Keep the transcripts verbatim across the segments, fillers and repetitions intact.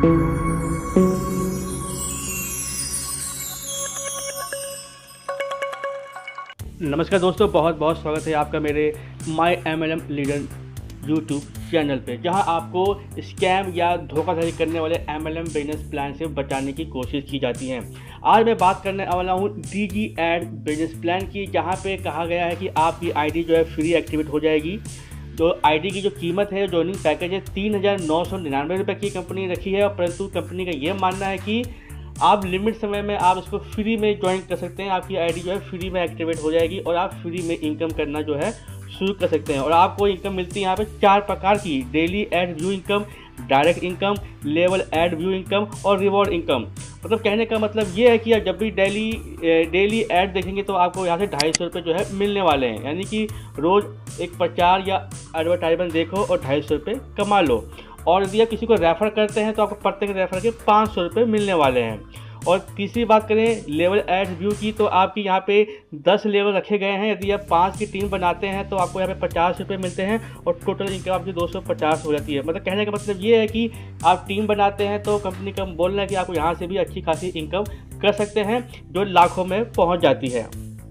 नमस्कार दोस्तों, बहुत बहुत स्वागत है आपका मेरे my M L M leader YouTube channel पे, जहां आपको स्कैम या धोखाधड़ी करने वाले M L M business plan से बचाने की कोशिश की जाती है। आज मैं बात करने वाला हूं डीजी एड बिजनेस प्लान की, जहां पे कहा गया है कि आपकी आईडी जो है फ्री एक्टिवेट हो जाएगी। तो आईडी की जो कीमत है, ज्वाइनिंग पैकेज है, तीन हज़ार नौ सौ निन्यानवे रुपये की कंपनी रखी है। और परंतु कंपनी का ये मानना है कि आप लिमिट समय में आप इसको फ्री में ज्वाइन कर सकते हैं। आपकी आईडी जो है फ्री में एक्टिवेट हो जाएगी और आप फ्री में इनकम करना जो है शुरू कर सकते हैं। और आपको इनकम मिलती है यहाँ पे चार प्रकार की: daily ad view income, direct income, level ad view income और रिवॉर्ड इनकम। मतलब कहने का मतलब ये है कि आप जब भी डेली डेली ऐड देखेंगे तो आपको यहाँ से ढाई सौ रुपये जो है मिलने वाले हैं। यानी कि रोज़ एक प्रचार या एडवर्टाइजमेंट देखो और ढाई सौ रुपये कमा लो। और यदि आप किसी को रेफ़र करते हैं तो आपको प्रत्येक रेफ़र के पाँच सौ रुपये मिलने वाले हैं। और तीसरी बात करें लेवल एड व्यू की, तो आपकी यहाँ पे दस लेवल रखे गए हैं। यदि आप पाँच की टीम बनाते हैं तो आपको यहाँ पे पचास रुपये मिलते हैं और टोटल इनकम आपकी दो सौ पचास हो जाती है। मतलब कहने का मतलब ये है कि आप टीम बनाते हैं तो कंपनी का बोलना है कि आपको यहाँ से भी अच्छी खासी इनकम कर सकते हैं, जो लाखों में पहुँच जाती है।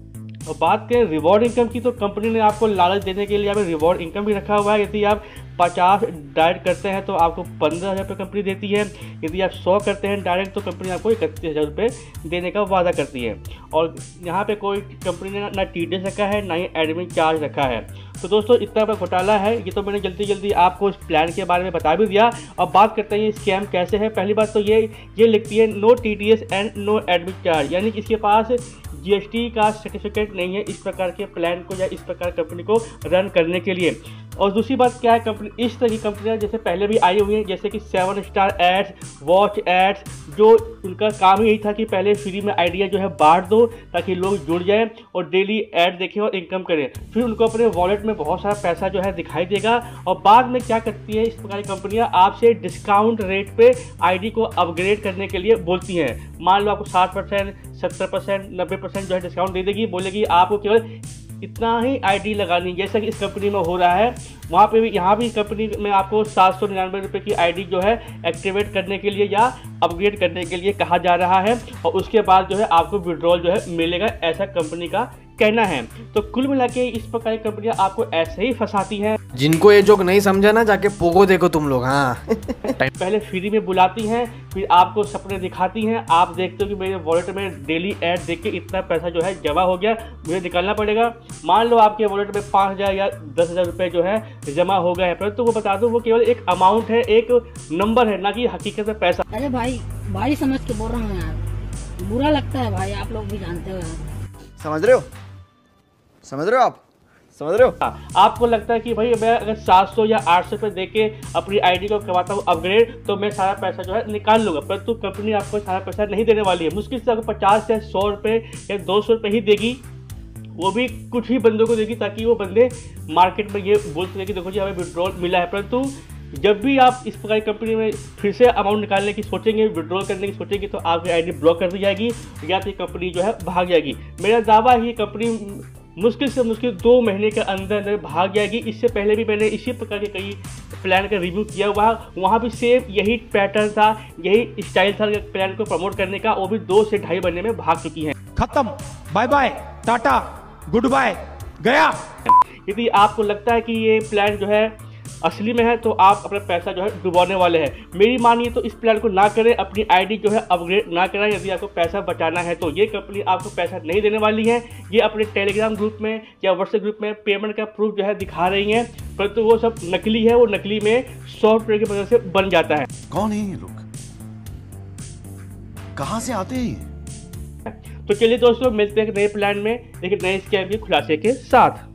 और बात करें रिवॉर्ड इनकम की, तो कंपनी ने आपको लालच देने के लिए यहाँ पे रिवॉर्ड इनकम भी रखा हुआ है। यदि आप पचास डायरेक्ट करते हैं तो आपको पंद्रह हज़ार रुपये कंपनी देती है। यदि आप सौ करते हैं डायरेक्ट तो कंपनी आपको इकतीस हज़ार रुपये देने का वादा करती है। और यहाँ पे कोई कंपनी ने ना टी डी एस रखा है, ना ही एडमिन चार्ज रखा है। तो दोस्तों इतना बड़ा घोटाला है। ये तो मैंने जल्दी जल्दी आपको इस प्लान के बारे में बता भी दिया। अब बात करते हैं ये स्कैम कैसे है। पहली बात तो ये ये लिखती है no T D S and no admin charge, यानी कि इसके पास जी एस टी का सर्टिफिकेट नहीं है इस प्रकार के प्लान को या इस प्रकार कंपनी को रन करने के लिए। और दूसरी बात क्या है, कंपनी इस तरह की कंपनियां जैसे पहले भी आई हुई हैं, जैसे कि seven star ads, watch ads, जो उनका काम ही यही था कि पहले फ्री में आइडिया जो है बांट दो ताकि लोग जुड़ जाएं और डेली ऐड देखें और इनकम करें। फिर उनको अपने वॉलेट में बहुत सारा पैसा जो है दिखाई देगा। और बाद में क्या करती है इस प्रकार की कंपनियां, आपसे डिस्काउंट रेट पे आईडी को अपग्रेड करने के लिए बोलती हैं। मान लो आपको साठ परसेंट, सत्तर परसेंट, नब्बे परसेंट जो है डिस्काउंट दे देगी, बोलेगी आपको केवल इतना ही आईडी लगानी, जैसा कि इस कंपनी में हो रहा है। वहाँ पे भी यहाँ भी कंपनी में आपको सात सौ निन्यानवे रुपये की आईडी जो है एक्टिवेट करने के लिए या अपग्रेड करने के लिए कहा जा रहा है। और उसके बाद जो है आपको विड्रॉल जो है मिलेगा, ऐसा कंपनी का कहना है। तो कुल मिला के इस प्रकार की कंपनियां आपको ऐसे ही फंसाती हैं। जिनको ये जोक नहीं समझा ना, जाके पोगो देखो तुम लोग। हाँ पहले फ्री में बुलाती हैं, फिर आपको सपने दिखाती हैं। आप देखते हो कि मेरे वॉलेट में डेली ऐड देख के इतना पैसा जो है जमा हो गया, मुझे निकालना पड़ेगा। मान लो आपके वॉलेट में पाँच हज़ार या दस हज़ार रुपये जो है जमा हो गए हैं, परंतु तो वो बता दो वो केवल एक अमाउंट है, एक नंबर है, ना कि हकीकत में पैसा। अरे भाई भाई समझ के बोल रहा हूँ यार, बुरा लगता है भाई, आप लोग भी जानते हो यार। समझ रहे हो समझ रहे हो आप समझ रहे हो आपको लगता है कि भाई मैं अगर सात सौ या आठ सौ रुपये दे के अपनी आईडी को करवाता हूँ अपग्रेड तो मैं सारा पैसा जो है निकाल लूँगा, परंतु कंपनी आपको सारा पैसा नहीं देने वाली है। मुश्किल से आपको पचास या सौ रुपये या दो सौ रुपये ही देगी, वो भी कुछ ही बंदों को देगी ताकि वो बंदे मार्केट में ये बोल सके कि देखो जी हमें विड्रॉल मिला है। परंतु जब भी आप इस प्रकार की कंपनी में फिर से अमाउंट निकालने की सोचेंगे, विड्रॉल करने की सोचेंगे, तो आपकी आईडी ब्लॉक कर दी जाएगी या फिर कंपनी जो है भाग जाएगी। मेरा दावा है ये कंपनी मुश्किल से मुश्किल दो महीने के अंदर अंदर भाग जाएगी। इससे पहले भी मैंने इसी प्रकार के कई प्लान का रिव्यू किया हुआ, वहाँ भी सेम यही पैटर्न था, यही स्टाइल था प्लान को प्रमोट करने का। वो भी दो से ढाई महीने में भाग चुकी हैं। खत्म, bye bye, tata, goodbye, गया। यदि आपको लगता है कि ये प्लान जो है असली में है तो आप अपना पैसा जो है डुबाने वाले हैं। मेरी मानिए तो इस प्लान को ना करें, अपनी आईडी जो है अपग्रेड ना कराएं। यदि आपको पैसा बचाना है तो ये कंपनी आपको पैसा नहीं देने वाली है। ये अपने टेलीग्राम ग्रुप में या व्हाट्सएप ग्रुप में पेमेंट का प्रूफ जो है दिखा रही हैं, परंतु वो सब नकली है। वो नकली में सॉफ्टवेयर की वजह से बन जाता है। कौन है ये लोग, कहाँ से आते हैं? तो चलिए दोस्तों, मिलते हैं नए प्लान में लेकिन नए स्कैम के खुलासे के साथ।